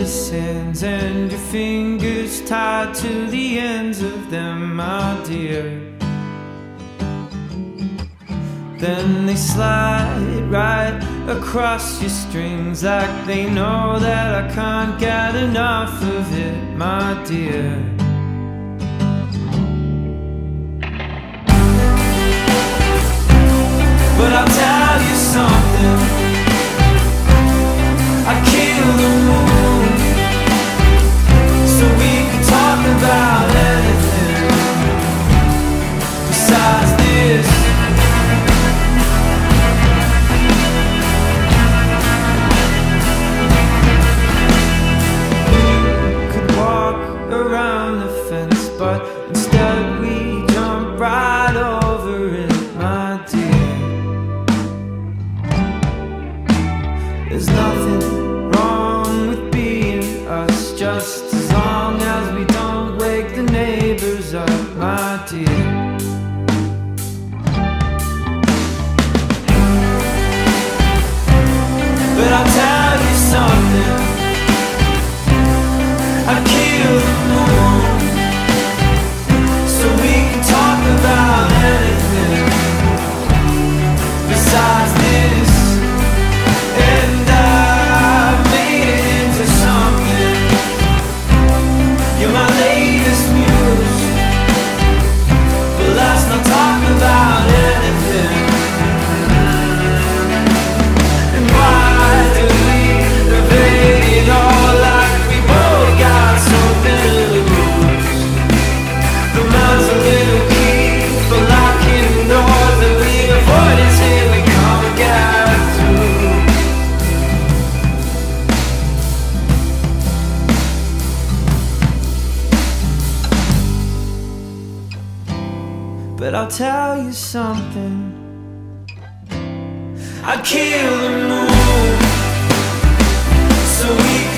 precious hands and your fingers tied to the ends of them, my dear. Then they slide right across your strings like they know that I can't get enough of it, my dear. But I'll tell you something, I kill the moon so we can talk about anything besides this. We could walk around the fence, but instead we jump right over it, my dear. There's nothing wrong with being us, just as long as we don't wake the neighbours up, my dear. But I'll tell you something, I kill the moon so we can talk about anything besides this. And I've made it into something. You're my latest muse, but let's not talk about anything. And why do we evade it all like we both got something to lose? The man's a little key for locking doors that we avoid until we come and get through. But I'll tell you something, I kill the moon so we